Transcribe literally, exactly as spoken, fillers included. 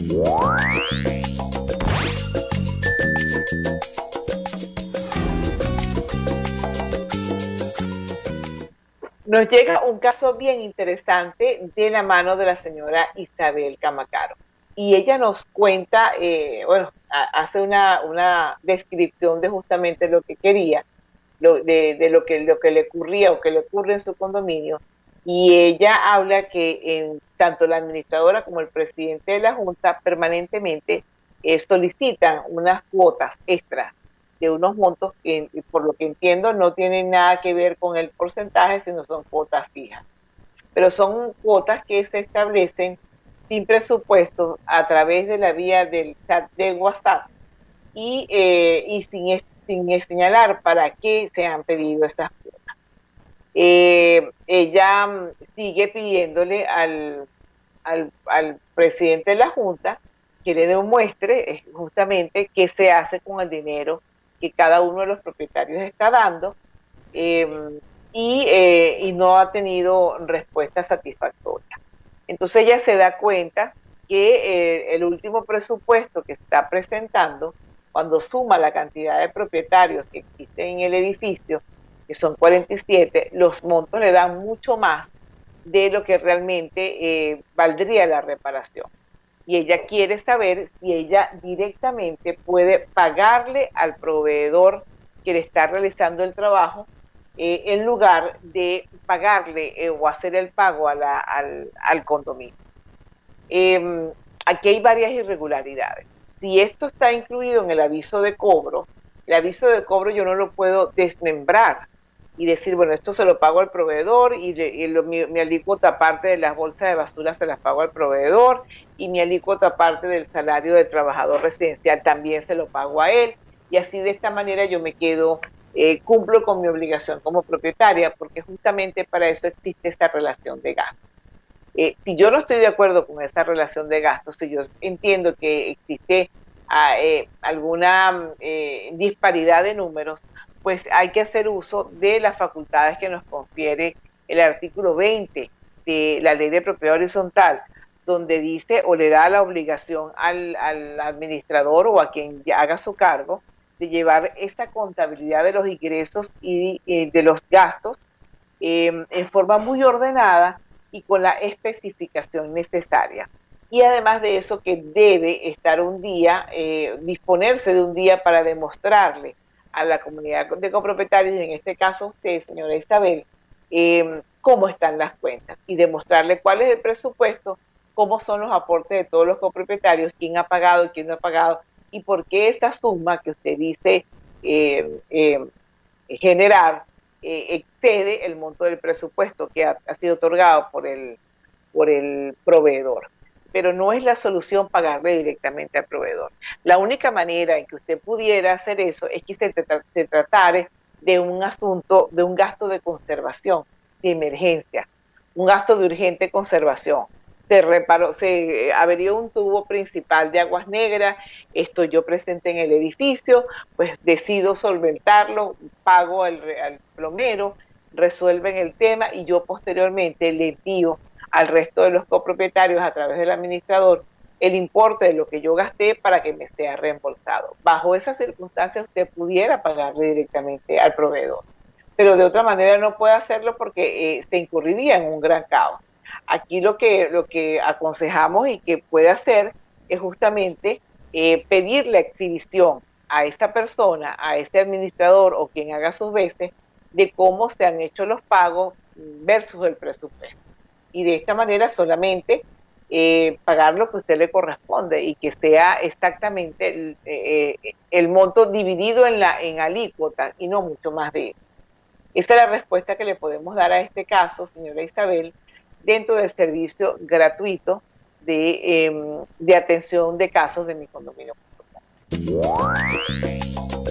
Nos llega un caso bien interesante de la mano de la señora Isabel Camacaro. Y ella nos cuenta, eh, bueno, hace una, una descripción de justamente lo que quería, lo, de, de lo, que, lo que le ocurría o que le ocurre en su condominio. Y ella habla que en, tanto la administradora como el presidente de la Junta permanentemente eh, solicitan unas cuotas extras de unos montos que, por lo que entiendo, no tienen nada que ver con el porcentaje, sino son cuotas fijas. Pero son cuotas que se establecen sin presupuesto a través de la vía del chat de WhatsApp y, eh, y sin, sin señalar para qué se han pedido esas cuotas. Eh, ella sigue pidiéndole al, al, al presidente de la Junta que le demuestre justamente qué se hace con el dinero que cada uno de los propietarios está dando eh, y, eh, y no ha tenido respuesta satisfactoria. Entonces ella se da cuenta que eh, el último presupuesto que está presentando, cuando suma la cantidad de propietarios que existen en el edificio, que son cuarenta y siete, los montos le dan mucho más de lo que realmente eh, valdría la reparación. Y ella quiere saber si ella directamente puede pagarle al proveedor que le está realizando el trabajo eh, en lugar de pagarle eh, o hacer el pago a la, al, al condominio. Eh, aquí hay varias irregularidades. Si esto está incluido en el aviso de cobro, el aviso de cobro yo no lo puedo desmembrar y decir, bueno, esto se lo pago al proveedor y, de, y lo, mi, mi alícuota aparte de las bolsas de basura se las pago al proveedor y mi alícuota aparte del salario del trabajador residencial también se lo pago a él, y así de esta manera yo me quedo, eh, cumplo con mi obligación como propietaria, porque justamente para eso existe esta relación de gastos. Eh, si yo no estoy de acuerdo con esa relación de gastos, si yo entiendo que existe ah, eh, alguna eh, disparidad de números, pues hay que hacer uso de las facultades que nos confiere el artículo veinte de la Ley de Propiedad Horizontal, donde dice o le da la obligación al, al administrador o a quien haga su cargo de llevar esta contabilidad de los ingresos y, y de los gastos eh, en forma muy ordenada y con la especificación necesaria. Y además de eso, que debe estar un día, eh, disponerse de un día para demostrarle a la comunidad de copropietarios, y en este caso usted, señora Isabel, eh, cómo están las cuentas y demostrarle cuál es el presupuesto, cómo son los aportes de todos los copropietarios, quién ha pagado y quién no ha pagado, y por qué esta suma que usted dice eh, eh, generar eh, excede el monto del presupuesto que ha, ha sido otorgado por el, por el proveedor. Pero no es la solución pagarle directamente al proveedor. La única manera en que usted pudiera hacer eso es que se, tra se tratara de un asunto, de un gasto de conservación, de emergencia, un gasto de urgente conservación. Se reparó, se averió un tubo principal de aguas negras, estoy yo presente en el edificio, pues decido solventarlo, pago al, al plomero, resuelven el tema y yo posteriormente le envío al resto de los copropietarios a través del administrador el importe de lo que yo gasté para que me sea reembolsado. Bajo esas circunstancias usted pudiera pagarle directamente al proveedor, pero de otra manera no puede hacerlo porque eh, se incurriría en un gran caos. Aquí lo que, lo que aconsejamos y que puede hacer es justamente eh, pedir la exhibición a esta persona, a este administrador o quien haga sus veces, de cómo se han hecho los pagos versus el presupuesto. Y de esta manera solamente eh, pagar lo que a usted le corresponde y que sea exactamente el, eh, el monto dividido en, la, en alícuota y no mucho más de eso. Esa es la respuesta que le podemos dar a este caso, señora Isabel, dentro del servicio gratuito de, eh, de atención de casos de mi condominio.